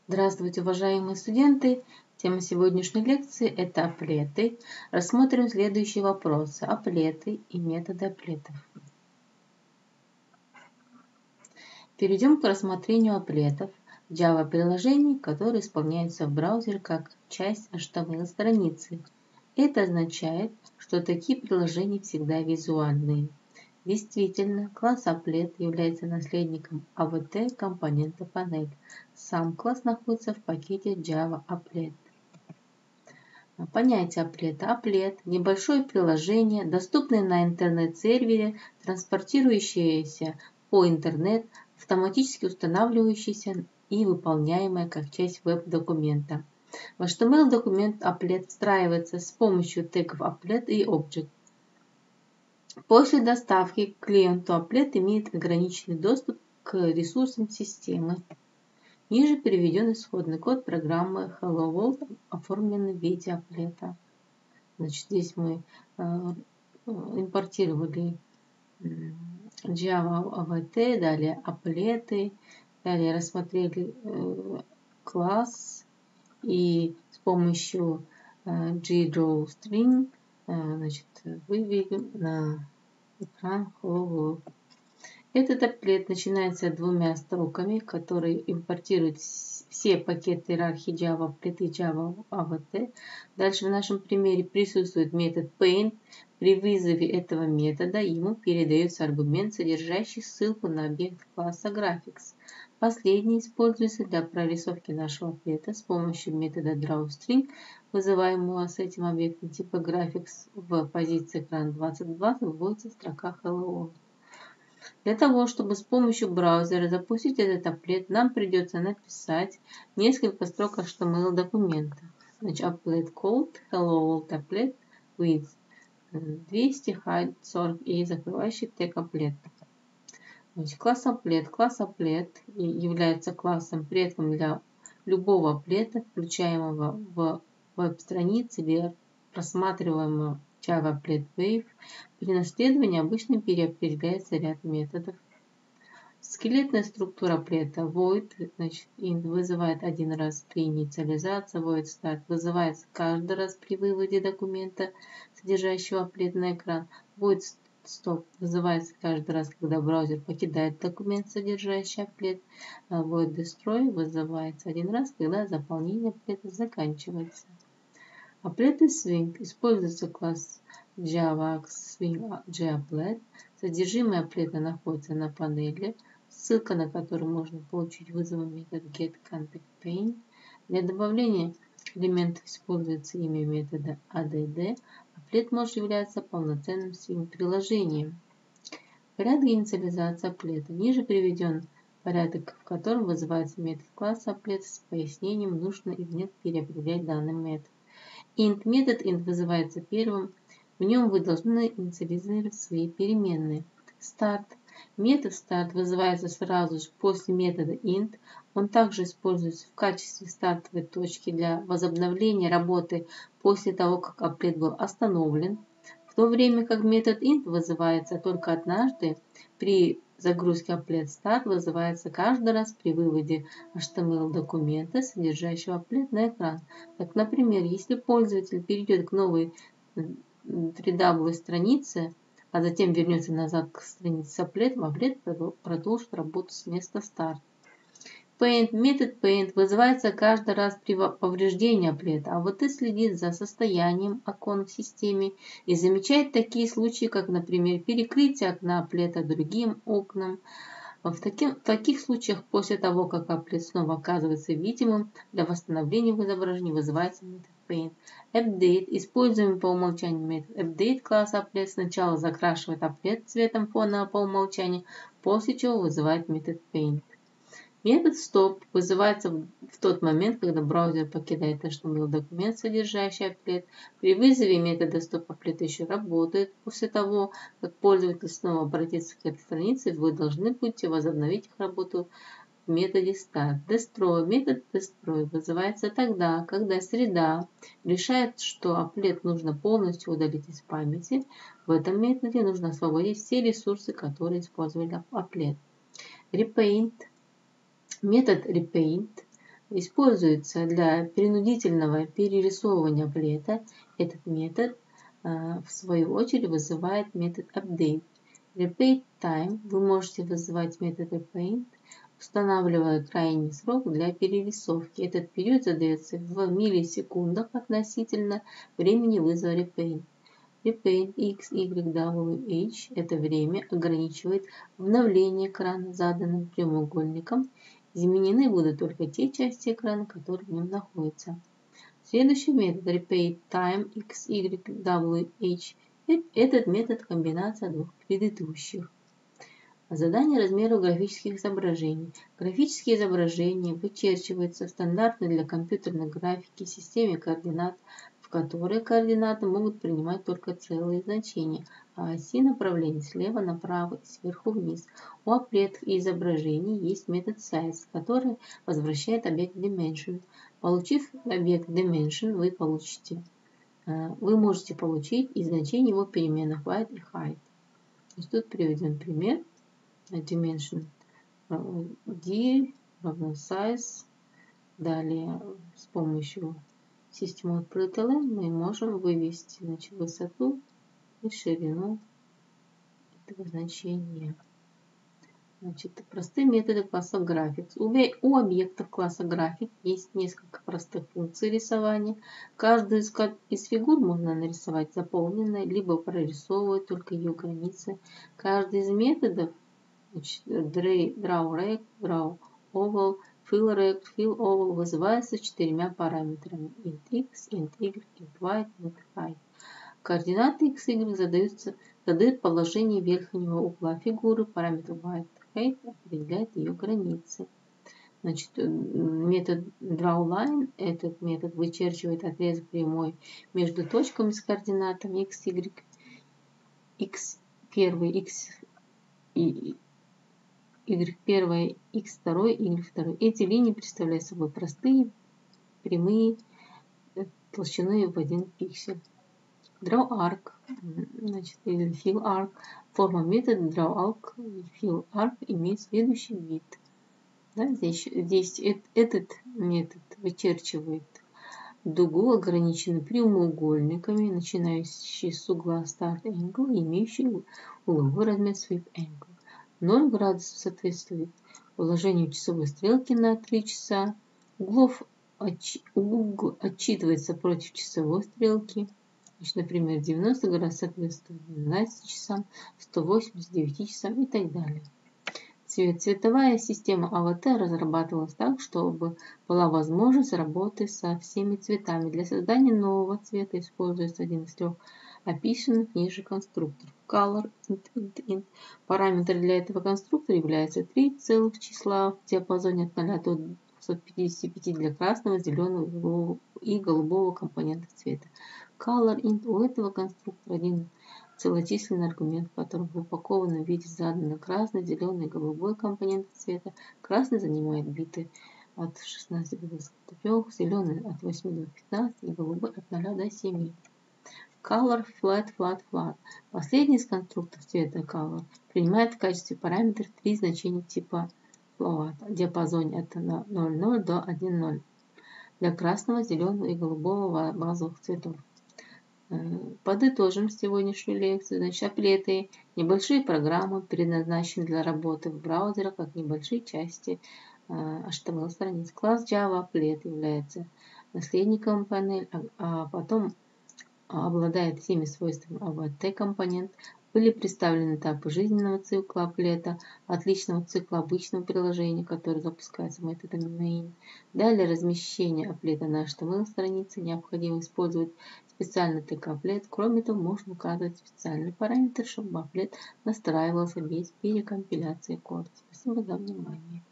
Здравствуйте, уважаемые студенты! Тема сегодняшней лекции – это аплеты. Рассмотрим следующие вопросы. Аплеты и методы аплетов. Перейдем к рассмотрению аплетов в Java-приложении, которые исполняются в браузере как часть HTML-страницы. Это означает, что такие приложения всегда визуальные. Действительно, класс Applet является наследником AVT компонента панель. Сам класс находится в пакете Java Applet. Понятие аплета. Аплет – небольшое приложение, доступное на интернет-сервере, транспортирующееся по интернет, автоматически устанавливающееся и выполняемое как часть веб-документа. В HTML-документ аплет встраивается с помощью тегов applet и object. После доставки к клиенту аплет имеет ограниченный доступ к ресурсам системы. Ниже приведен исходный код программы Hello World, оформленный в виде аплета. Значит, здесь мы импортировали Java AVT, далее аплеты, далее рассмотрели класс и с помощью GDrawString вывели на экран Hello World. Этот аплет начинается двумя строками, которые импортируют все пакеты иерархии Java Applet и Java AVT. Дальше в нашем примере присутствует метод paint. При вызове этого метода ему передается аргумент, содержащий ссылку на объект класса graphics. Последний используется для прорисовки нашего аплета с помощью метода drawString, вызываемого с этим объектом типа graphics. В позиции экрана 2020 вводится строка Hello World. Для того, чтобы с помощью браузера запустить этот аплет, нам придется написать несколько строк HTML документа. Значит, applet code hello world applet with 200 hide 40 и закрывающий тег аплет. Значит, класс аплет является классом предком для любого аплета, включаемого в веб-странице или просматриваемого Java Applet Wave. При наследовании обычно переопределяется ряд методов. Скелетная структура аплета void, значит, int вызывает один раз при инициализации, void start вызывается каждый раз при выводе документа, содержащего аплет на экран, void stop вызывается каждый раз, когда браузер покидает документ, содержащий аплет, void destroy вызывается один раз, когда заполнение аплета заканчивается. Аплеты Swing. Используется класс Java Swing JApplet. Содержимое аплета находится на панели, ссылка на которую можно получить вызовом метод getContentPaint. Для добавления элементов используется имя метода add. Аплет может являться полноценным Swing приложением. Порядок инициализации аплета. Ниже приведен порядок, в котором вызывается метод класса аплет с пояснением, нужно или нет переопределять данный метод. Метод int вызывается первым, в нем вы должны инициализировать свои переменные. Start. Метод start вызывается сразу же после метода int. Он также используется в качестве стартовой точки для возобновления работы после того, как аплет был остановлен, в то время как метод int вызывается только однажды. При загрузке аплет start вызывается каждый раз при выводе HTML документа, содержащего аплет на экран. Так, например, если пользователь перейдет к новой 3W странице, а затем вернется назад к странице с аплетом, аплет продолжит работу с места старта. Paint. Метод paint вызывается каждый раз при повреждении аплета, а вот и следит за состоянием окон в системе и замечает такие случаи, как, например, перекрытие окна аплета другим окном. В таких случаях, после того, как аплет снова оказывается видимым, для восстановления изображения вызывается метод paint. Update. Используемый по умолчанию метод update класса аплет сначала закрашивает аплет цветом фона по умолчанию, после чего вызывает метод paint. Метод stop вызывается в тот момент, когда браузер покидает HTML документ, содержащий аплет. При вызове метода stop аплет еще работает. После того, как пользователь снова обратится к этой странице, вы должны будете возобновить их работу в методе start. Destroy. Метод destroy вызывается тогда, когда среда решает, что аплет нужно полностью удалить из памяти. В этом методе нужно освободить все ресурсы, которые использовали аплет. Repaint. Метод repaint используется для принудительного перерисовывания аплета. Этот метод в свою очередь вызывает метод update. Repeat time вы можете вызывать метод repaint, устанавливая крайний срок для перерисовки. Этот период задается в миллисекундах относительно времени вызова repaint. Repaint X, Y, W, H это время ограничивает обновление экрана заданным прямоугольником. Изменены будут только те части экрана, которые в нем находятся. Следующий метод Repeat Time X, Y, W, H. Этот метод комбинация двух предыдущих. Задание размеров графических изображений. Графические изображения вычерчиваются в стандартной для компьютерной графики системе координат, в которой координаты могут принимать только целые значения, а оси направления слева направо и сверху вниз. У аплетов и изображений есть метод size, который возвращает объект dimension. Получив объект dimension, вы можете получить и значение его переменных width и height. Тут приведен пример. Dimension D равно size. Далее с помощью системы println мы можем вывести высоту и ширину этого значения. Простые методы класса Graphics. У объектов класса Graphics есть несколько простых функций рисования. Каждую из фигур можно нарисовать заполненной, либо прорисовывать только ее границы. Каждый из методов Draw Rect, Draw Oval, Fill Rect, Fill Oval вызывается 4 параметрами int x, int y, int y, int height. Координаты x, y задают положение верхнего угла фигуры, параметр width height определяет ее границы. Метод drawLine, этот метод вычерчивает отрезок прямой между точками с координатами x, y, x1, x и y1, x2, y2. Эти линии представляют собой простые прямые толщиной в 1 пиксель. Draw Arc, или Fill Arc. Форма метода Draw Arc и Fill Arc имеет следующий вид. Здесь этот метод вычерчивает дугу, ограниченную прямоугольниками, начинающей с угла Start Angle и имеющей угловой размер Sweep Angle. 0 градусов соответствует положению часовой стрелки на 3 часа. Угол отчитывается против часовой стрелки. Например, 90 градусов соответствует 12 часам, 189 часам и так далее. Цветовая система АВТ разрабатывалась так, чтобы была возможность работы со всеми цветами. Для создания нового цвета используется один из трех описанных ниже конструкторов. Color int. Параметр для этого конструктора является 3 целых числа в диапазоне от 0 до 255 для красного, зеленого и голубого компонентов цвета. Color int. У этого конструктора один целочисленный аргумент, в котором в упакованном виде заданы красный, зеленый и голубой компоненты цвета. Красный занимает биты от 16 до 23, зеленый от 8 до 15 и голубой от 0 до 7. Color flat. Последний из конструкторов цвета color принимает в качестве параметра 3 значения типа float в диапазоне от 0,0 до 1,0 для красного, зеленого и голубого базовых цветов. Подытожим сегодняшнюю лекцию. Аплеты – небольшие программы, предназначенные для работы в браузерах, как небольшие части HTML-страниц. Класс Java Applet является наследником панели, а потом обладает всеми свойствами AVT-компонент. Были представлены этапы жизненного цикла аплета, отличного цикла обычного приложения, которое запускается методом main. Далее размещение аплета на HTML-странице. Необходимо использовать специальный тег аплет. Кроме того, можно указывать специальный параметр, чтобы аплет настраивался без перекомпиляции кода. Спасибо за внимание.